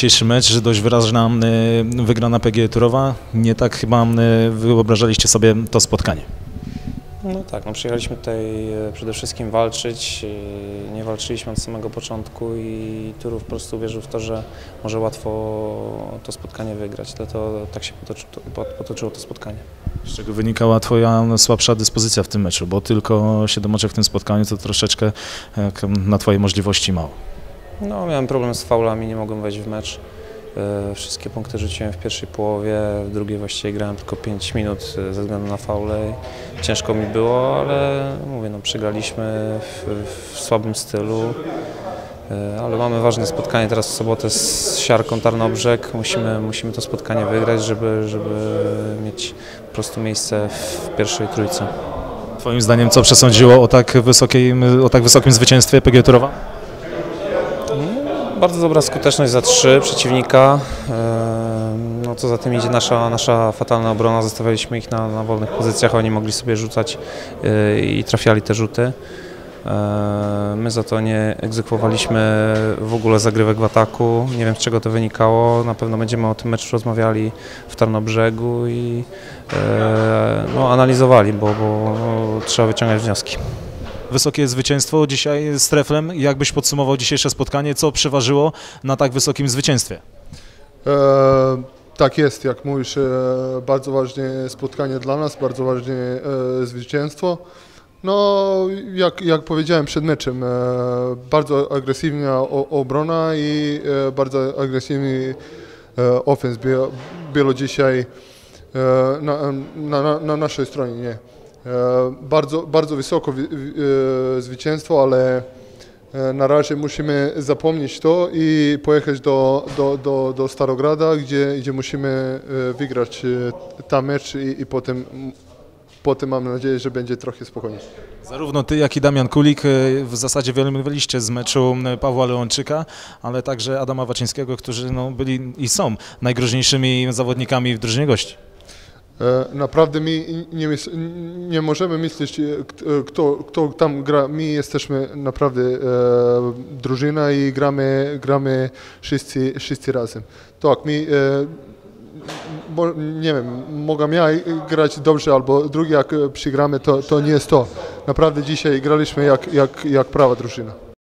dzisiejszy mecz, dość wyraźna wygrana PGE Turowa. Nie tak chyba wyobrażaliście sobie to spotkanie. No tak, przyjechaliśmy tutaj przede wszystkim walczyć, nie walczyliśmy od samego początku i Turów po prostu wierzył w to, że może łatwo to spotkanie wygrać, dlatego tak się potoczyło to spotkanie. Z czego wynikała Twoja słabsza dyspozycja w tym meczu, bo tylko 7 oczek w tym spotkaniu to troszeczkę na Twoje możliwości mało. No, miałem problem z faulami, nie mogłem wejść w mecz. Wszystkie punkty rzuciłem w pierwszej połowie, w drugiej właściwie grałem tylko 5 minut ze względu na faule. Ciężko mi było, ale mówię, przegraliśmy w słabym stylu. Ale mamy ważne spotkanie teraz w sobotę z Siarką Tarnobrzeg. Musimy to spotkanie wygrać, żeby mieć po prostu miejsce w pierwszej trójce. Twoim zdaniem co przesądziło o tak wysokim zwycięstwie PGE Turowa? Bardzo dobra skuteczność za 3 przeciwnika. No, co za tym idzie nasza fatalna obrona. Zostawialiśmy ich na wolnych pozycjach, oni mogli sobie rzucać i trafiali te rzuty. My za to nie egzekwowaliśmy w ogóle zagrywek w ataku. Nie wiem, z czego to wynikało. Na pewno będziemy o tym meczu rozmawiali w Tarnobrzegu i analizowali, bo trzeba wyciągać wnioski. Wysokie zwycięstwo dzisiaj z Treflem. Jak byś podsumował dzisiejsze spotkanie? Co przeważyło na tak wysokim zwycięstwie? Tak jest, jak mówisz, bardzo ważne spotkanie dla nas, bardzo ważne zwycięstwo. No, jak powiedziałem przed meczem, bardzo agresywna obrona i bardzo agresywny ofens było dzisiaj na naszej stronie. Nie. Bardzo wysoko zwycięstwo, ale na razie musimy zapomnieć to i pojechać do Starograda, gdzie musimy wygrać ten mecz i potem mam nadzieję, że będzie trochę spokojniej. Zarówno Ty, jak i Damian Kulik w zasadzie wyeliminowaliście z meczu Pawła Leonczyka, ale także Adama Waczyńskiego, którzy byli i są najgroźniejszymi zawodnikami w drużynie gości. Naprawdę my nie możemy myśleć, kto tam gra. My jesteśmy naprawdę drużyna i gramy wszyscy razem. Tak, my nie wiem, mogę ja grać dobrze albo drugi, jak przegramy, to nie jest to. Naprawdę dzisiaj graliśmy jak prawa drużyna.